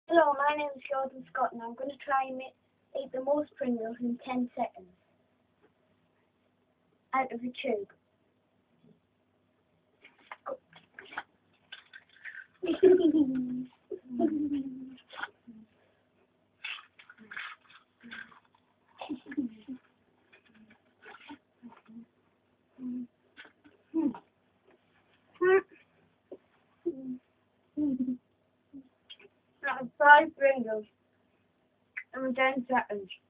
Hello, my name is Jordan Scott and I'm going to try and eat the most Pringles in 10 seconds. Out of a tube. That's 5 Pringles in 10 seconds.